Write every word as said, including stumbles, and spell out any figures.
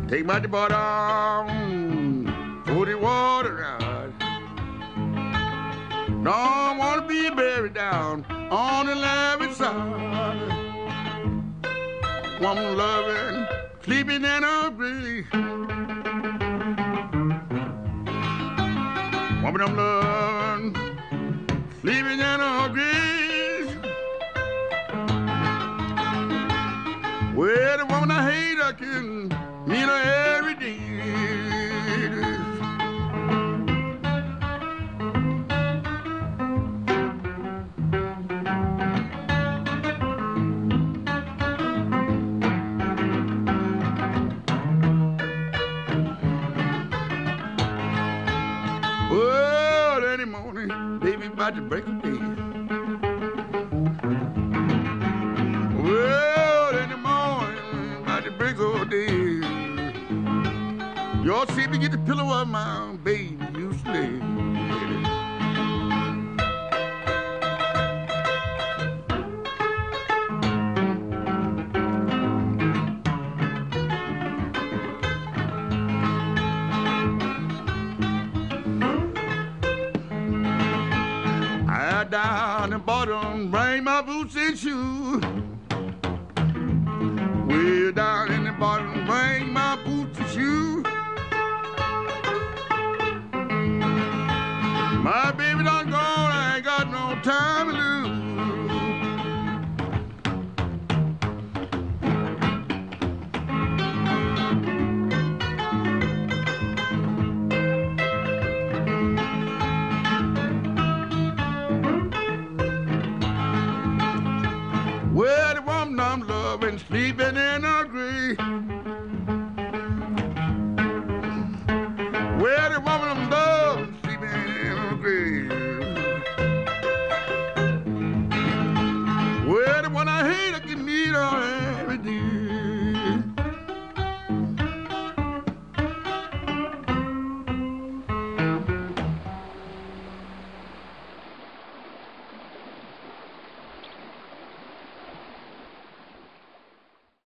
Take my bottom for the water ride. Don't want to be buried down on the left side. Woman loving, sleeping in her grave. Woman I'm loving, sleeping in her grave. Well, the woman I hate, I can meet her every day. Well, any morning, baby, about to break of day. Well, in the morning, about to break of day. Y'all see me get the pillow of my baby you slay. I down the bottom, bring my boots and shoes. Way down in the bottom, bring my boots and shoes. My baby done gone, I ain't got no time to lose. Well, the woman I'm loving, sleeping in her grave. Well, the woman I'm loving, sleeping in her grave. Well, the one I hate, I can meet her every day.